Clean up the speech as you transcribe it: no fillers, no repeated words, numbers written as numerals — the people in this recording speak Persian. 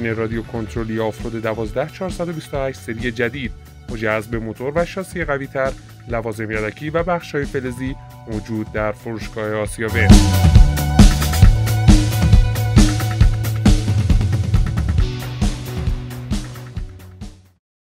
ماشین رادیو کنترلی آفرود 12428 سری جدید مجهز به موتور و شاسی قوی‌تر، لوازم یدکی و بخش‌های فلزی موجود در فروشگاه آسیاوه.